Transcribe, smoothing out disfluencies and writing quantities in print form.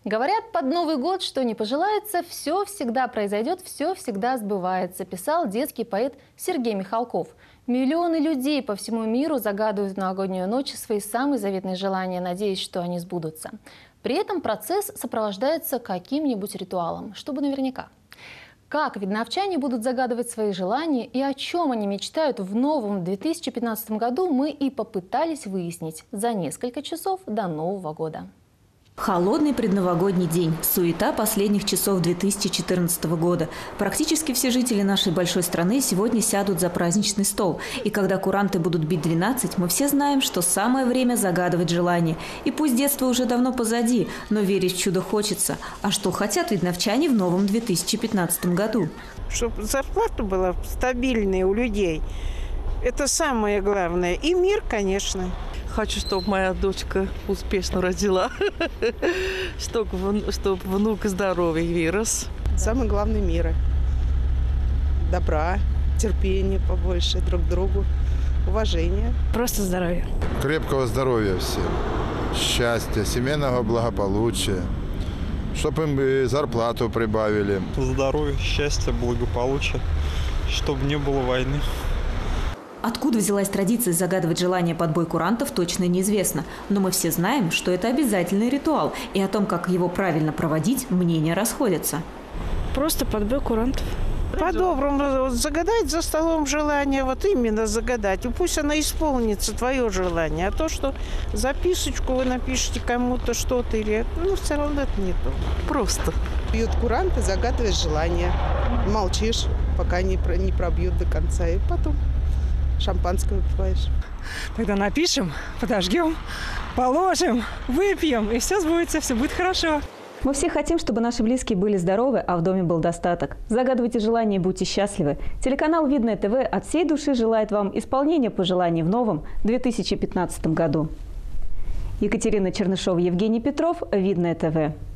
Говорят, под Новый год, что не пожелается, все всегда произойдет, все всегда сбывается, писал детский поэт Сергей Михалков. Миллионы людей по всему миру загадывают в новогоднюю ночь свои самые заветные желания, надеясь, что они сбудутся. При этом процесс сопровождается каким-нибудь ритуалом, чтобы наверняка. Как видновчане будут загадывать свои желания и о чем они мечтают в новом 2015 году, мы и попытались выяснить за несколько часов до Нового года. Холодный предновогодний день. Суета последних часов 2014 года. Практически все жители нашей большой страны сегодня сядут за праздничный стол. И когда куранты будут бить 12, мы все знаем, что самое время загадывать желание. И пусть детство уже давно позади, но верить в чудо хочется. А что хотят видновчане в новом 2015 году? Чтобы зарплата была стабильная у людей. Это самое главное. И мир, конечно. Хочу, чтобы моя дочка успешно родила, чтобы внук здоровый вырос. Самое главное мира, добра, терпения побольше друг к другу, уважения. Просто здоровья. Крепкого здоровья всем, счастья, семейного благополучия, чтобы им зарплату прибавили. Здоровья, счастья, благополучия, чтобы не было войны. Откуда взялась традиция загадывать желание под бой курантов, точно неизвестно. Но мы все знаем, что это обязательный ритуал. И о том, как его правильно проводить, мнения расходятся. Просто под бой курантов. По-доброму загадать за столом желание, вот именно загадать. И пусть оно исполнится, твое желание. А то, что записочку вы напишите кому-то что-то, или все равно это не то. Просто. Бьют куранты, загадываешь желание. Молчишь, пока не пробьют до конца. И потом шампанское выпиваешь. Тогда напишем, подожгем, положим, выпьем, и все сбудется, все будет хорошо. Мы все хотим, чтобы наши близкие были здоровы, а в доме был достаток. Загадывайте желания и будьте счастливы. Телеканал «Видное ТВ» от всей души желает вам исполнения пожеланий в новом 2015 году. Екатерина Чернышова, Евгений Петров, «Видное ТВ».